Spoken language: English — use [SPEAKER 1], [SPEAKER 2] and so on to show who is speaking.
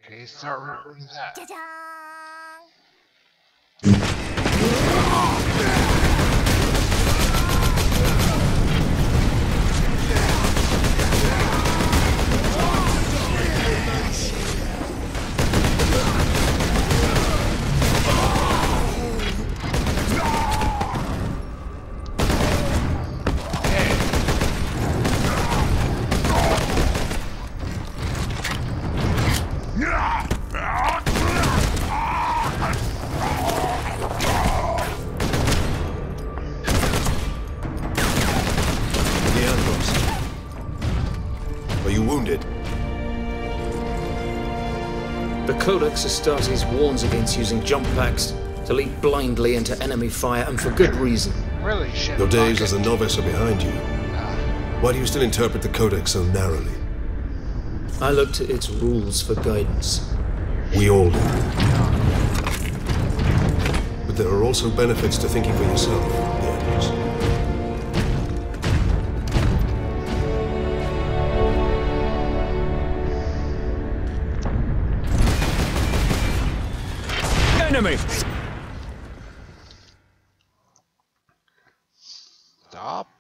[SPEAKER 1] Okay, start remembering that.
[SPEAKER 2] Are you wounded?
[SPEAKER 3] The Codex Astartes warns against using jump packs to leap blindly into enemy fire, and for good reason.
[SPEAKER 1] Really shit.
[SPEAKER 2] Your days as a novice are behind you. Why do you still interpret the Codex so narrowly?
[SPEAKER 3] I look to its rules for guidance.
[SPEAKER 2] We all do. But there are also benefits to thinking for yourself, Leandros.
[SPEAKER 4] Enemy!
[SPEAKER 1] Stop.